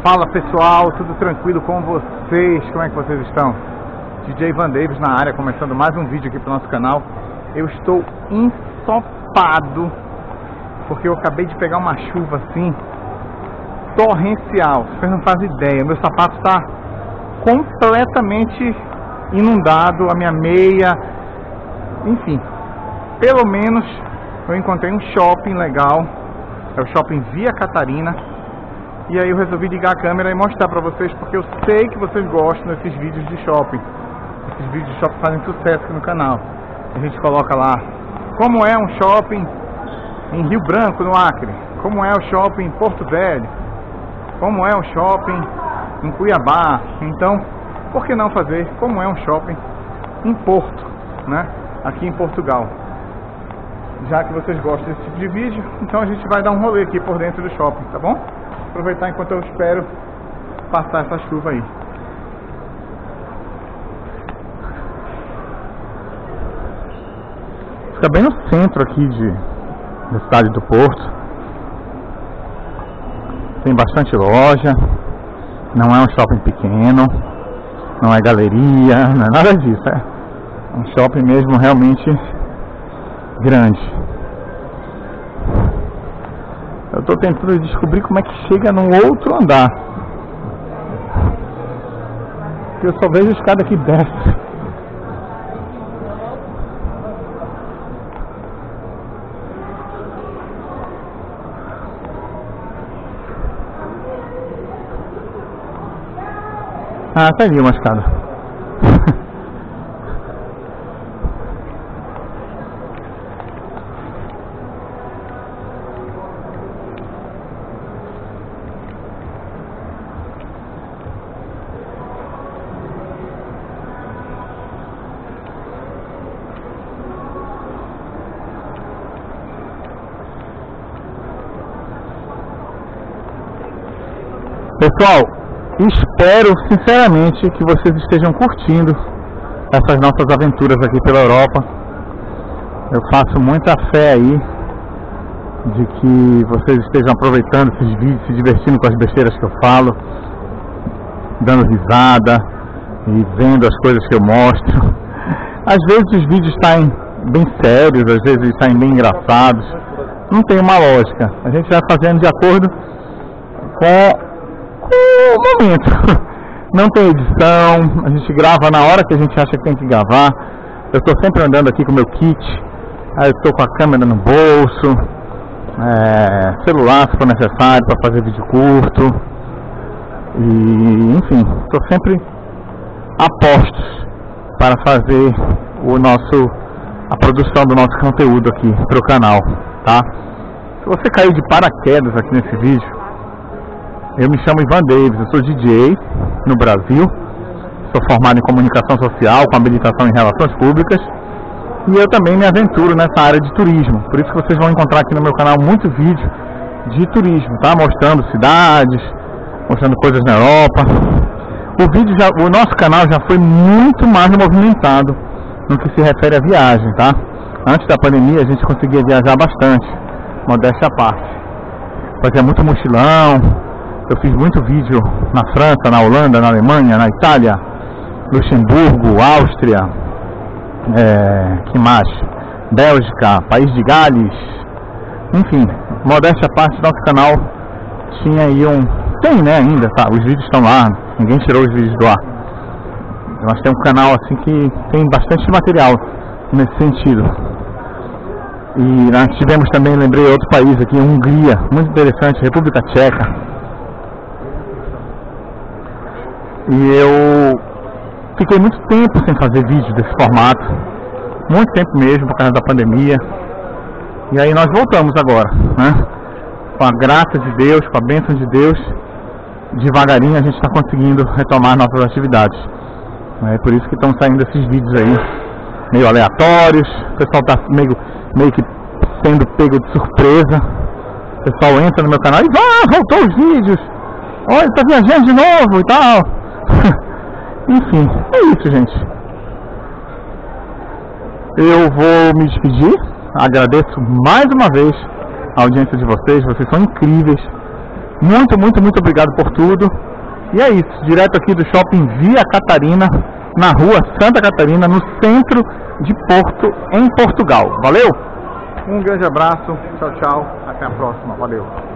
Fala pessoal, tudo tranquilo com vocês? Como é que vocês estão? DJ Van Davis na área, começando mais um vídeo aqui pro nosso canal. Eu estou ensopado porque eu acabei de pegar uma chuva assim torrencial, vocês não fazem ideia. Meu sapato está completamente inundado, a minha meia, enfim. Pelo menos eu encontrei um shopping legal, é o Shopping Via Catarina. E aí eu resolvi ligar a câmera e mostrar pra vocês, porque eu sei que vocês gostam desses vídeos de shopping. Esses vídeos de shopping fazem sucesso aqui no canal. A gente coloca lá como é um shopping em Rio Branco, no Acre, como é o shopping em Porto Velho, como é o shopping em Cuiabá. Então, por que não fazer como é um shopping em Porto, né? Aqui em Portugal. Já que vocês gostam desse tipo de vídeo, então a gente vai dar um rolê aqui por dentro do shopping, tá bom? Aproveitar enquanto eu espero passar essa chuva aí. Fica bem no centro aqui da cidade do Porto. Tem bastante loja. Não é um shopping pequeno, não é galeria, não é nada disso. É um shopping mesmo realmente grande. Eu tô tentando descobrir como é que chega num outro andar. Eu só vejo a escada que desce. Ah, tá ali uma escada. Pessoal, espero sinceramente que vocês estejam curtindo essas nossas aventuras aqui pela Europa. Eu faço muita fé aí de que vocês estejam aproveitando esses vídeos, se divertindo com as besteiras que eu falo, dando risada e vendo as coisas que eu mostro. Às vezes os vídeos saem bem sérios, às vezes saem bem engraçados. Não tem uma lógica. A gente vai fazendo de acordo com o momento. Não tem edição, a gente grava na hora que a gente acha que tem que gravar. Eu estou sempre andando aqui com o meu kit, aí eu estou com a câmera no bolso, celular se for necessário para fazer vídeo curto, e enfim, estou sempre a postos para fazer a produção do nosso conteúdo aqui para o canal, tá? Se você caiu de paraquedas aqui nesse vídeo, eu me chamo Ivan Davis, eu sou DJ no Brasil, sou formado em comunicação social, com habilitação em relações públicas, e eu também me aventuro nessa área de turismo. Por isso que vocês vão encontrar aqui no meu canal muito vídeo de turismo, tá? Mostrando cidades, mostrando coisas na Europa. O nosso canal já foi muito mais movimentado no que se refere à viagem, tá? Antes da pandemia a gente conseguia viajar bastante, modéstia à parte. Fazia muito mochilão. Eu fiz muito vídeo na França, na Holanda, na Alemanha, na Itália, Luxemburgo, Áustria, que mais? Bélgica, País de Gales, enfim, modéstia à parte, nosso canal tinha aí tem, né, ainda, tá? Os vídeos estão lá, ninguém tirou os vídeos do ar. Mas tem um canal assim que tem bastante material nesse sentido. E nós tivemos também, lembrei, outro país aqui, Hungria, muito interessante, República Tcheca. E eu fiquei muito tempo sem fazer vídeo desse formato, muito tempo mesmo, por causa da pandemia. E aí nós voltamos agora, né? Com a graça de Deus, com a bênção de Deus, devagarinho a gente está conseguindo retomar nossas atividades. É por isso que estão saindo esses vídeos aí, meio aleatórios. O pessoal está meio que sendo pego de surpresa. O pessoal entra no meu canal e voltou os vídeos. Olha, está viajando de novo e tal. Enfim, é isso, gente. Eu vou me despedir. Agradeço mais uma vez a audiência de vocês. Vocês são incríveis. Muito, muito, muito obrigado por tudo. E é isso, direto aqui do Shopping Via Catarina, na rua Santa Catarina, no centro de Porto, em Portugal. Valeu? Um grande abraço, tchau, tchau, até a próxima, valeu.